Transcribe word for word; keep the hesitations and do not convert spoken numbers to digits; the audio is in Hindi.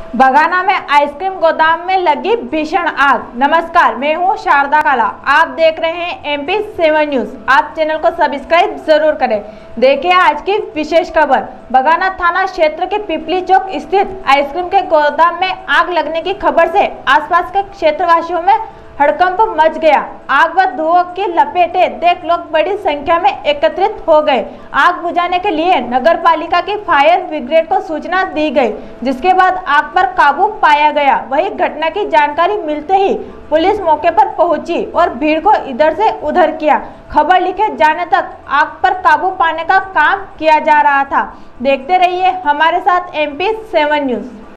बगाना में आइसक्रीम गोदाम में लगी भीषण आग। नमस्कार, मैं हूं शारदा काला। आप देख रहे हैं एमपी सेवन न्यूज। आप चैनल को सब्सक्राइब जरूर करें। देखिए आज की विशेष खबर। बगाना थाना क्षेत्र के पिपली चौक स्थित आइसक्रीम के गोदाम में आग लगने की खबर से आसपास के क्षेत्रवासियों में हड़कंप मच गया। आग व धुआं की लपेटें देख लोग बड़ी संख्या में एकत्रित हो गए। आग बुझाने के लिए नगर पालिका की फायर ब्रिगेड को सूचना दी गई, जिसके बाद आग पर काबू पाया गया। वही घटना की जानकारी मिलते ही पुलिस मौके पर पहुंची और भीड़ को इधर से उधर किया। खबर लिखे जाने तक आग पर काबू पाने का काम किया जा रहा था। देखते रहिए हमारे साथ एमपी सेवन न्यूज।